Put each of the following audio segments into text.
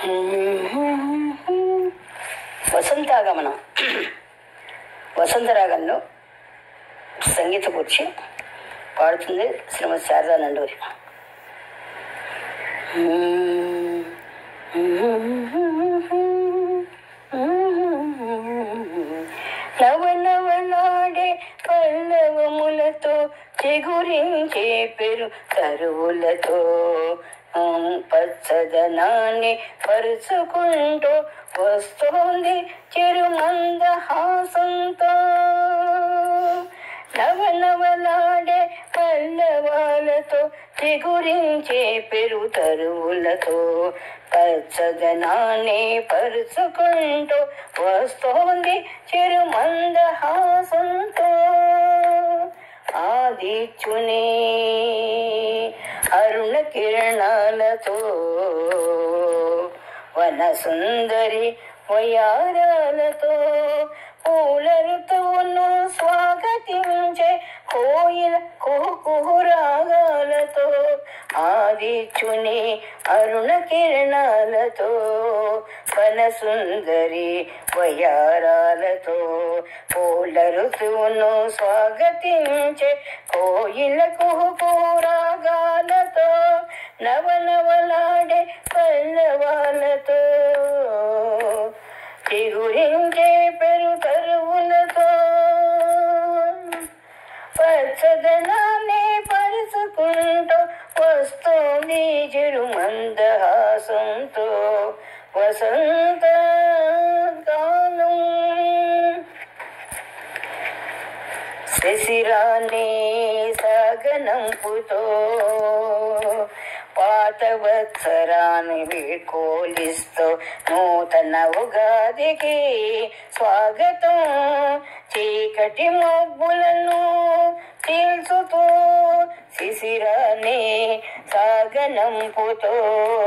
వసంతాగమనం. వసంతరాగంలో సంగీత కూర్చి పాడుతుంది శ్రీమతి శారదా నండూరి. నవనవనాడే పల్లవములతో చిగురించే పెరు తరువులతో పచ్చదనాన్ని పరుచుకుంటూ వస్తోంది చిరుమందహాసంతో. నవనవలాడే పల్లవాలతో చిగురించే పెరు తరువులతో పచ్చదనాన్ని పరుచుకుంటూ వస్తోంది చిరుమందహాసంతో. ఆదిత్యుని అరుణ కిరణాలతో వన సుందరి వయారాలతో పూల ఋతువును స్వాగతించే కోయిల కుహురాగాలతో. ఆదిత్యుని అరుణ కిరణాలతో వన సుందరి వయారాలతో పూల ఋతువును స్వాగతించే కోయిల కుహురాగాలతో నవనవలాడే పల్లవాలతో చిగురించే పెరు తరువులతో పచ్చదనాన్ని పరుచుకుంటూ వస్తోంది చిరుమందహాసంతో వసంత గానం. శిశిరాన్ని సాగనంపుతో పాత వత్సరాన్ని వీడ్కోలిస్తూ నూతన ఉగాదికి స్వాగతం. చీకటి మబ్బులను చీల్చుతూ శిశిరాన్ని సాగనంపుతో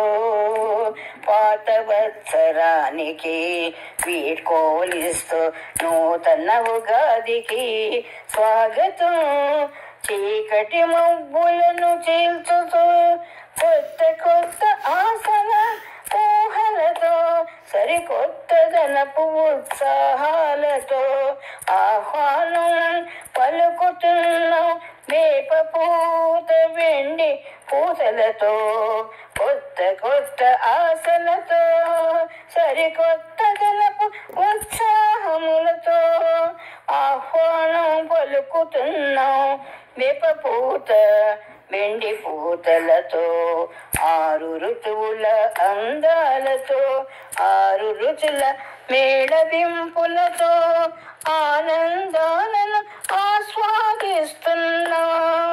పాత వత్సరానికి వీడ్కోలిస్తూ నూతన ఉగాదికి స్వాగతం. చీకటి మబ్బులను చీల్చుతూ కొత్త కొత్త ఆశల ఊహలతో సరికొత్త ధనపు ఉత్సాహాలతో ఆహ్వానం పలుకుతున్నాం వేప పూత వెండి పూతలతో. కొత్త కొత్త ఆశలతో సరికొత్త ధనపు ఉత్సాహములతో ఆహ్వానం పలుకుతున్నాం వేప పూత వెండి పూతలతో. ఆరు ఋతువుల అందాలతో ఆరు రుచుల మేళవింపులతో ఆనందాలను ఆస్వాదిస్తున్నాం.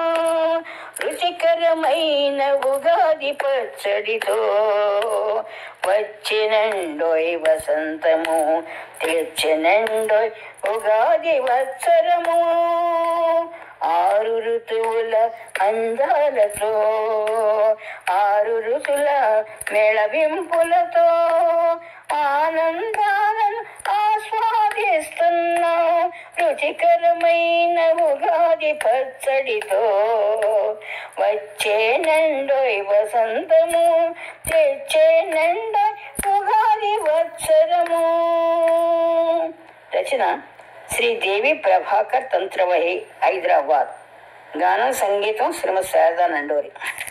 రుచికరమైన ఉగాది పచ్చడితో వచ్చినండోయ్ వసంతము తెచ్చినండోయ్ ఉగాది వత్సరము. ఆరు ఋతువుల అందాలతో ఆరు రుచుల మేళవింపులతో ఆనందాలను ఆస్వాదిస్తున్నాం. రుచికరమైన ఉగాది పచ్చడితో వచ్చేనండోయ్ వసంతము తెచ్చేనండోయ్ ఉగాది వత్సరము. రచన శ్రీ దేవి ప్రభాకర్ తంత్రవహి, హైదరాబాద్. గానం సంగీతం శ్రీమతి శారదా నండూరి.